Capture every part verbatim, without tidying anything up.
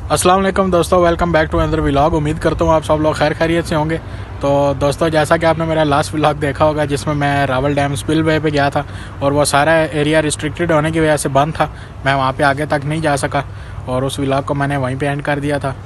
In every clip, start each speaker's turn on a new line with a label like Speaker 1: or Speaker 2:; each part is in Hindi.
Speaker 1: अस्सलाम वालेकुम दोस्तों, welcome back to another vlog. उम्मीद करता हूँ आप सब लोग खैर खैरियत से होंगे। तो दोस्तों, जैसा कि आपने मेरा लास्ट व्लॉग देखा होगा जिसमें मैं रावल डैम स्पिलवे पे गया था और वो सारा एरिया रिस्ट्रिक्टेड होने की वजह से बंद था, मैं वहाँ पे आगे तक नहीं जा सका और उस व्लॉग को मैंने वहीं पे एंड कर दिया था।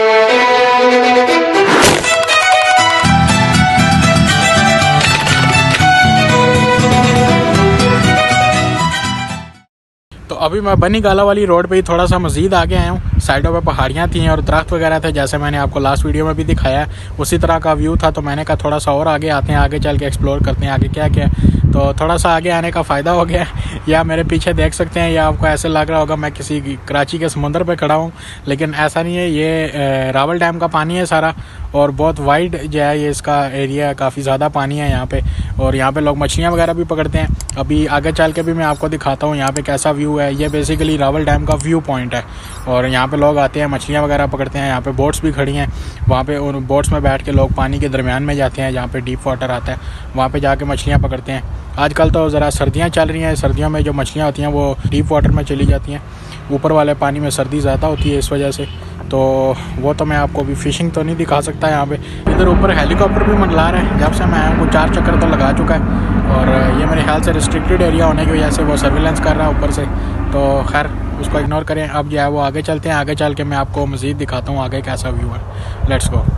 Speaker 1: तो अभी मैं बनी गाला वाली रोड पे ही थोड़ा सा मज़ीद आगे आया हूँ। साइडों पे पहाड़ियाँ थी और दरख्त वगैरह थे, जैसे मैंने आपको लास्ट वीडियो में भी दिखाया है उसी तरह का व्यू था। तो मैंने कहा थोड़ा सा और आगे आते हैं, आगे चल के एक्सप्लोर करते हैं आगे क्या क्या। तो थोड़ा सा आगे आने का फ़ायदा हो गया। या मेरे पीछे देख सकते हैं, या आपको ऐसे लग रहा होगा मैं किसी कराची के समुंदर पे खड़ा हूँ, लेकिन ऐसा नहीं है। ये रावल डैम का पानी है सारा और बहुत वाइड जो है ये इसका एरिया, काफ़ी ज़्यादा पानी है यहाँ पे। और यहाँ पे लोग मछलियाँ वगैरह भी पकड़ते हैं। अभी आगे चल के भी मैं आपको दिखाता हूँ यहाँ पे कैसा व्यू है। ये बेसिकली रावल डैम का व्यू पॉइंट है और यहाँ पे लोग आते हैं, मछलियाँ वगैरह पकड़ते हैं। यहाँ पे बोट्स भी खड़ी हैं, वहाँ पे उन बोट्स में बैठ के लोग पानी के दरमियान में जाते हैं, जहाँ पे डीप वाटर आता है, वहाँ पे जाके मछलियाँ पकड़ते हैं। आजकल तो ज़रा सर्दियाँ चल रही हैं, सर्दियों में जो मछलियाँ होती हैं वो डीप वाटर में चली जाती हैं, ऊपर वाले पानी में सर्दी ज़्यादा होती है इस वजह से। तो वो तो मैं आपको अभी फ़िशिंग तो नहीं दिखा सकता यहाँ पे। इधर ऊपर हेलीकॉप्टर भी मंडला रहे हैं, जब से मैं आया हूँ चार चक्कर तो लगा चुका है और ये मेरे ख्याल से रिस्ट्रिक्टेड एरिया होने की वजह से वो सर्विलेंस कर रहा है ऊपर से। तो खैर उसको इग्नोर करें। अब जो है वो आगे चलते हैं, आगे चल के मैं आपको मज़ीद दिखाता हूँ आगे कैसा व्यू है। Let's go.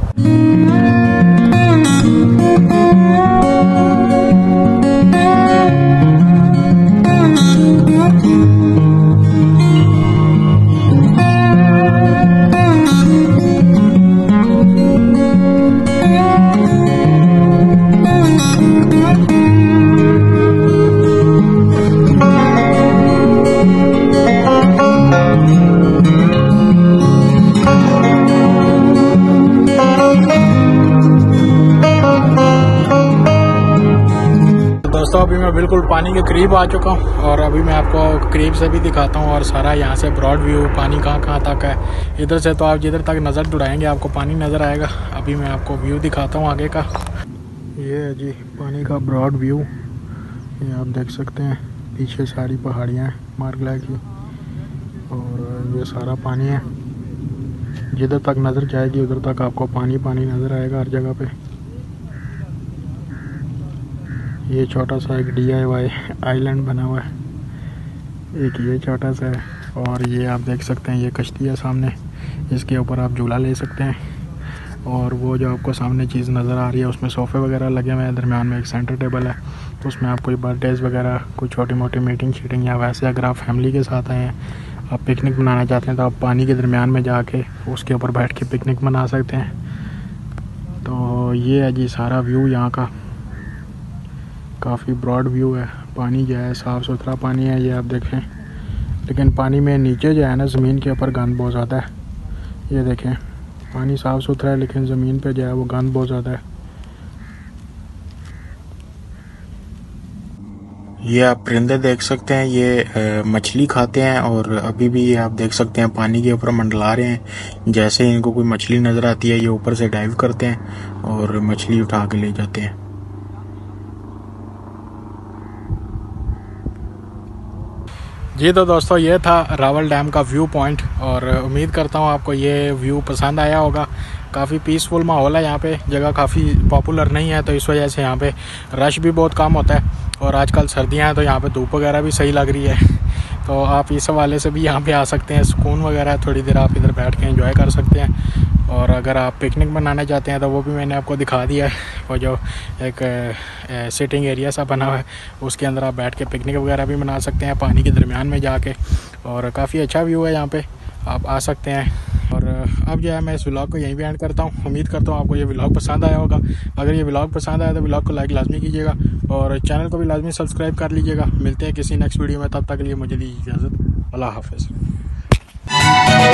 Speaker 1: दोस्तों, अभी मैं बिल्कुल पानी के करीब आ चुका हूँ और अभी मैं आपको करीब से भी दिखाता हूँ और सारा यहाँ से ब्रॉड व्यू, पानी कहाँ कहाँ तक है। इधर से तो आप जिधर तक नज़र दौड़ाएंगे आपको पानी नज़र आएगा। अभी मैं आपको व्यू दिखाता हूँ आगे का। ये है जी पानी का ब्रॉड व्यू, ये आप देख सकते हैं। पीछे सारी पहाड़ियाँ हैं मार्गला की और ये सारा पानी है। जिधर तक नज़र जाएगी उधर तक आपको पानी पानी नज़र आएगा हर जगह पे। ये छोटा सा एक डी आई वाई आइलैंड बना हुआ है, एक ये छोटा सा है और ये आप देख सकते हैं ये कश्ती है सामने, इसके ऊपर आप झूला ले सकते हैं। और वो जो आपको सामने चीज़ नज़र आ रही है उसमें सोफ़े वगैरह लगे हुए हैं, दरमियान में एक सेंटर टेबल है। तो उसमें आप कोई बर्थडेज़ वगैरह, कोई छोटी मोटी मीटिंग शीटिंग या वैसे अगर आप फैमिली के साथ आए हैं, आप पिकनिक मनाना चाहते हैं तो आप पानी के दरमियान में जाके उसके ऊपर बैठ के पिकनिक मना सकते हैं। तो ये है जी सारा व्यू यहाँ का, काफ़ी ब्रॉड व्यू है। पानी जो है साफ़ सुथरा पानी है ये आप देखें, लेकिन पानी में नीचे जो है ना ज़मीन के ऊपर गंद बहुत ज़्यादा है। ये देखें पानी साफ़ सुथरा है लेकिन ज़मीन पे जो है वो गंद बहुत ज़्यादा है। ये आप परिंदे देख सकते हैं, ये मछली खाते हैं और अभी भी ये आप देख सकते हैं पानी के ऊपर मंडला रहे हैं। जैसे ही इनको कोई मछली नज़र आती है ये ऊपर से डाइव करते हैं और मछली उठा के ले जाते हैं। जी तो दोस्तों, ये था रावल डैम का व्यू पॉइंट और उम्मीद करता हूँ आपको ये व्यू पसंद आया होगा। काफ़ी पीसफुल माहौल है यहाँ पे, जगह काफ़ी पॉपुलर नहीं है तो इस वजह से यहाँ पे रश भी बहुत कम होता है और आजकल सर्दियाँ हैं तो यहाँ पे धूप वगैरह भी सही लग रही है। तो आप इस हवाले से भी यहाँ पे आ सकते हैं, सुकून वगैरह थोड़ी देर आप इधर बैठ के एंजॉय कर सकते हैं। और अगर आप पिकनिक मनाना चाहते हैं तो वो भी मैंने आपको दिखा दिया है, वो जो एक सिटिंग एरिया सा बना हुआ है उसके अंदर आप बैठ के पिकनिक वगैरह भी मना सकते हैं पानी के दरमियान में जाके। और काफ़ी अच्छा व्यू है यहाँ पे, आप आ सकते हैं। और अब जो है मैं इस व्लॉग को यहीं पे एंड करता हूँ। उम्मीद करता हूँ आपको ये व्लॉग पसंद आया होगा। अगर ये व्लॉग पसंद आया तो व्लॉग को लाइक लाजमी कीजिएगा और चैनल को भी लाजमी सब्सक्राइब कर लीजिएगा। मिलते हैं किसी नेक्स्ट वीडियो में, तब तक के लिए मुझे दीजिए इजाज़त। अल्लाह हाफ़िज़।